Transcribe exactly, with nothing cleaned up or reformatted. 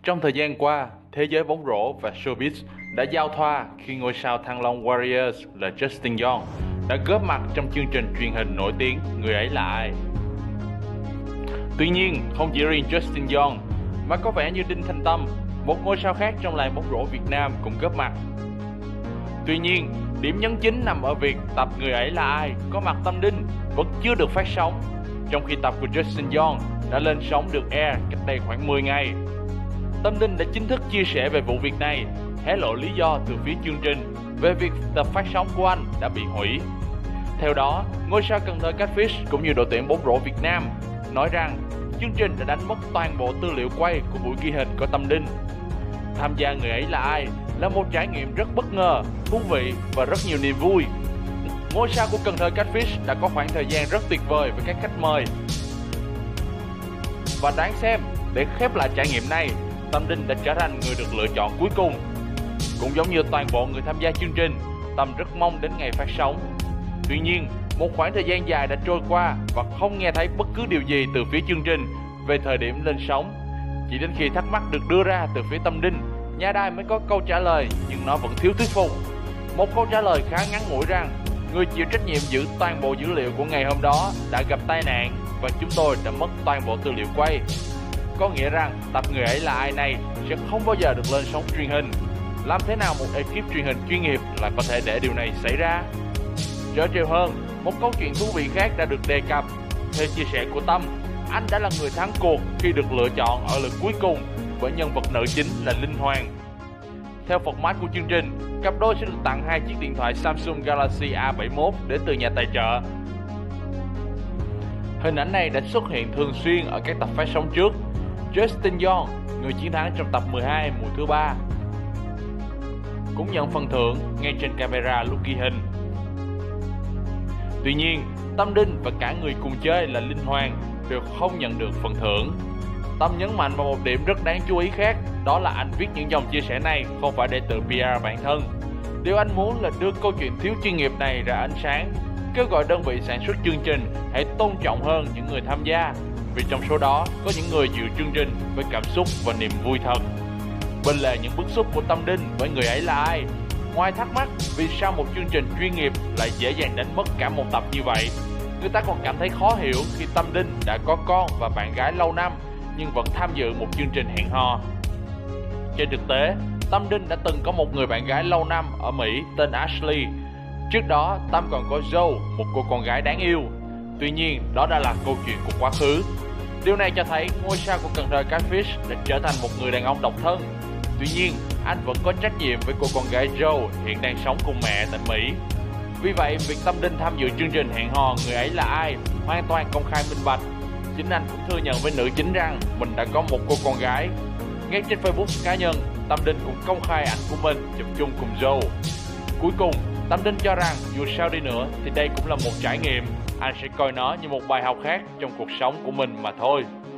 Trong thời gian qua, thế giới bóng rổ và showbiz đã giao thoa khi ngôi sao Thăng Long Warriors là Justin Young đã góp mặt trong chương trình truyền hình nổi tiếng Người ấy là ai. Tuy nhiên, không chỉ riêng Justin Young mà có vẻ như Đinh Thanh Tâm, một ngôi sao khác trong làng bóng rổ Việt Nam cũng góp mặt. Tuy nhiên, điểm nhấn chính nằm ở việc tập Người ấy là ai có mặt Tâm Đinh vẫn chưa được phát sóng, trong khi tập của Justin Young đã lên sóng được air cách đây khoảng mười ngày. Tâm Đinh đã chính thức chia sẻ về vụ việc này, hé lộ lý do từ phía chương trình về việc tập phát sóng của anh đã bị hủy. Theo đó, ngôi sao Cần Thơ Catfish cũng như đội tuyển bóng rổ Việt Nam nói rằng chương trình đã đánh mất toàn bộ tư liệu quay của buổi ghi hình có Tâm Đinh. Tham gia Người ấy là ai là một trải nghiệm rất bất ngờ, thú vị và rất nhiều niềm vui. Ngôi sao của Cần Thơ Catfish đã có khoảng thời gian rất tuyệt vời với các khách mời. Và đáng xem, để khép lại trải nghiệm này, Tâm Đinh đã trở thành người được lựa chọn cuối cùng. Cũng giống như toàn bộ người tham gia chương trình, Tâm rất mong đến ngày phát sóng. Tuy nhiên, một khoảng thời gian dài đã trôi qua và không nghe thấy bất cứ điều gì từ phía chương trình về thời điểm lên sóng. Chỉ đến khi thắc mắc được đưa ra từ phía Tâm Đinh, nhà đài mới có câu trả lời, nhưng nó vẫn thiếu thuyết phục. Một câu trả lời khá ngắn ngủi rằng người chịu trách nhiệm giữ toàn bộ dữ liệu của ngày hôm đó đã gặp tai nạn và chúng tôi đã mất toàn bộ tư liệu quay. Có nghĩa rằng tập Người ấy là ai này sẽ không bao giờ được lên sóng truyền hình. Làm thế nào một ekip truyền hình chuyên nghiệp lại có thể để điều này xảy ra? Trớ trêu hơn, một câu chuyện thú vị khác đã được đề cập. Theo chia sẻ của Tâm, anh đã là người thắng cuộc khi được lựa chọn ở lượt cuối cùng bởi nhân vật nữ chính là Linh Hoàng. Theo format của chương trình, cặp đôi sẽ được tặng hai chiếc điện thoại Samsung Galaxy A bảy mươi mốt đến từ nhà tài trợ. Hình ảnh này đã xuất hiện thường xuyên ở các tập phát sóng trước. Justin Young, người chiến thắng trong tập mười hai mùa thứ ba, cũng nhận phần thưởng ngay trên camera lúc ghi hình. Tuy nhiên, Tâm Đinh và cả người cùng chơi là Linh Hoàng đều không nhận được phần thưởng. Tâm nhấn mạnh vào một điểm rất đáng chú ý khác, đó là anh viết những dòng chia sẻ này không phải để tự pê e rờ bản thân. Điều anh muốn là đưa câu chuyện thiếu chuyên nghiệp này ra ánh sáng, kêu gọi đơn vị sản xuất chương trình hãy tôn trọng hơn những người tham gia, vì trong số đó có những người dự chương trình với cảm xúc và niềm vui thật. Bên lề những bức xúc của Tâm Đinh với Người ấy là ai, ngoài thắc mắc vì sao một chương trình chuyên nghiệp lại dễ dàng đánh mất cả một tập như vậy, người ta còn cảm thấy khó hiểu khi Tâm Đinh đã có con và bạn gái lâu năm nhưng vẫn tham dự một chương trình hẹn hò. Trên thực tế, Tâm Đinh đã từng có một người bạn gái lâu năm ở Mỹ tên Ashley. Trước đó, Tâm còn có Joe, một cô con gái đáng yêu. Tuy nhiên, đó đã là câu chuyện của quá khứ. Điều này cho thấy ngôi sao của Cần Thơ Catfish đã trở thành một người đàn ông độc thân. Tuy nhiên, anh vẫn có trách nhiệm với cô con gái Joe hiện đang sống cùng mẹ tại Mỹ. Vì vậy, việc Tâm Đinh tham dự chương trình hẹn hò Người ấy là ai hoàn toàn công khai minh bạch. Chính anh cũng thừa nhận với nữ chính rằng mình đã có một cô con gái. Ngay trên Facebook cá nhân, Tâm Đinh cũng công khai ảnh của mình chụp chung cùng Joe. Cuối cùng, Tâm Đinh cho rằng dù sao đi nữa thì đây cũng là một trải nghiệm. Anh sẽ coi nó như một bài học khác trong cuộc sống của mình mà thôi.